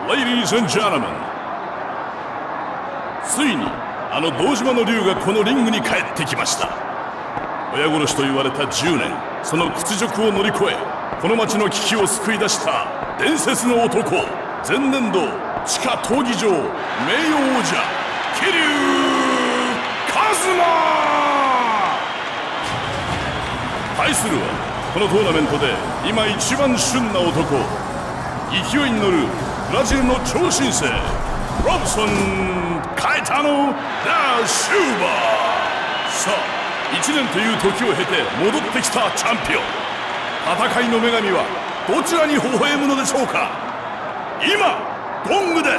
Ladies and gentlemen、 ついにあの堂島の龍がこのリングに帰ってきました。親殺しと言われた10年、その屈辱を乗り越え、この町の危機を救い出した伝説の男、前年度地下闘技場名誉王者桐生一馬。対するはこのトーナメントで今一番旬な男、勢いに乗るブラジルの超新星ロブソン・カイタノ・ダ・シューバー。さあ、1年という時を経て戻ってきたチャンピオン、戦いの女神はどちらに微笑むのでしょうか。今ゴングです。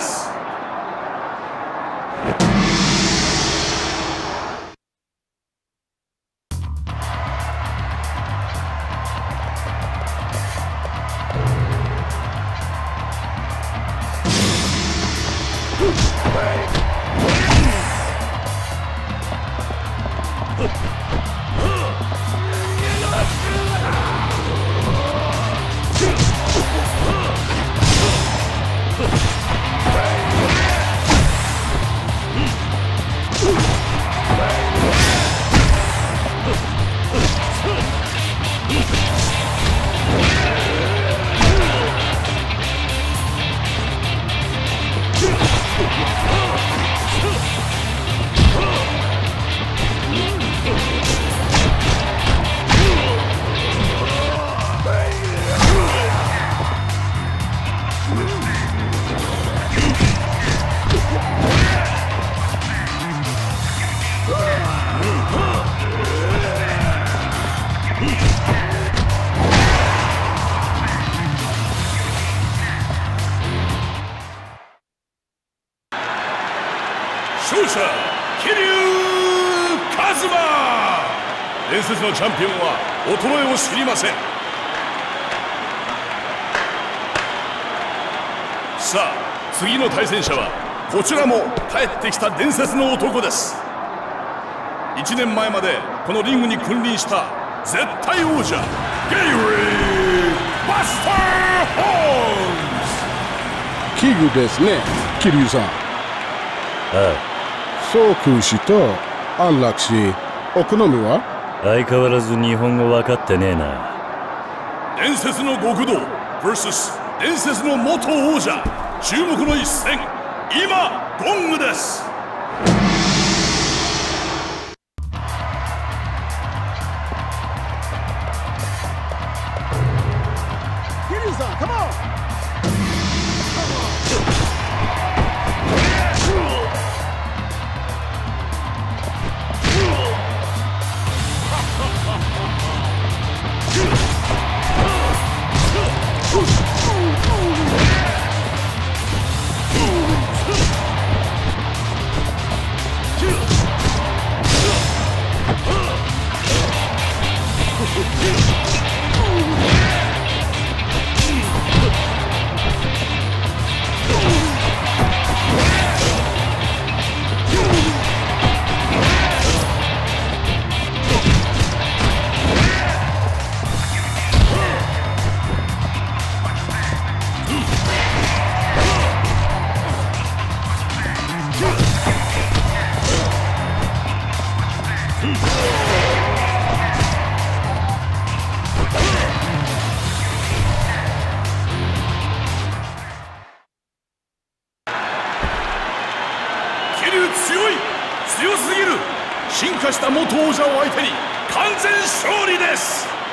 勝者桐生一馬。伝説のチャンピオンは衰えを知りません。さあ、次の対戦者はこちらも帰ってきた伝説の男です。1年前までこのリングに君臨した絶対王者ゲイリー・バスター・ホーンズ。 奇遇ですね、桐生さん。 ああ、 宗空氏と安楽氏、お好みは？ 相変わらず日本語分かってねえな。 伝説の極道 vs 伝説の元王者、注目の一戦、今ゴングです。 桐生さん、カモン！強すぎる。進化した元王者を相手に完全勝利です。